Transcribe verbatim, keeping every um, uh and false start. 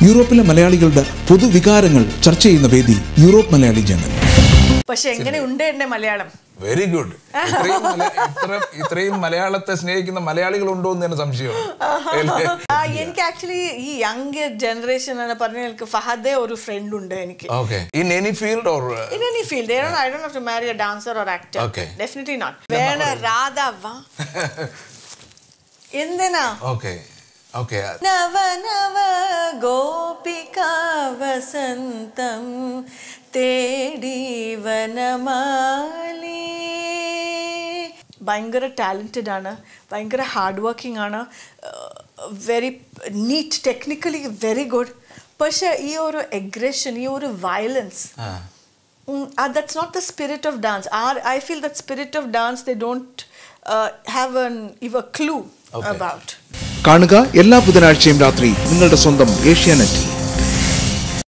യൂറോപ്പിലെ മലയാളികളുടെ പൊതുവികാരങ്ങൾ ചർച്ച ചെയ്യുന്ന വേദി യൂറോപ്പ് മലയാളി ജേണൽ. പക്ഷെ എങ്ങനെയുണ്ട് എന്റെ മലയാളം? Very good. ഇത്രയും മലയാളത്തെ സ്നേഹിക്കുന്ന മലയാളികളുണ്ടോ എന്ന് തന്നെ സംശയമാണ്. എനിക്ക് ആക്ച്വലി ഈ യങ് ജനറേഷൻ എന്ന് പറഞ്ഞാൽ എനിക്ക് ഫഹദെ ഒരു ഫ്രണ്ട് ഉണ്ട് എനിക്ക്. In any field or in any field, they don't, I don't have to marry a dancer or actor. Okay. Definitely not. വേണ രാധവ എന്തിനാ? Okay. Okay. നവ നവ ഗോപിക വസന്തം തേടി വനമാലി. ഭയങ്കര ടാലന്റഡ് ആണ്, ഭയങ്കര ഹാർഡ് വർക്കിംഗ് ആണ്, very neat, technically very good. പക്ഷെ ഈ ഒരു അഗ്രഷൻ, ഈ ഒരു violence, that's not the spirit of dance. I feel that spirit of dance they don't uh, have an even clue okay. about. കാണുക എല്ലാ ബുധനാഴ്ചയും രാത്രി നിങ്ങളുടെ സ്വന്തം ഏഷ്യാനെറ്റ്.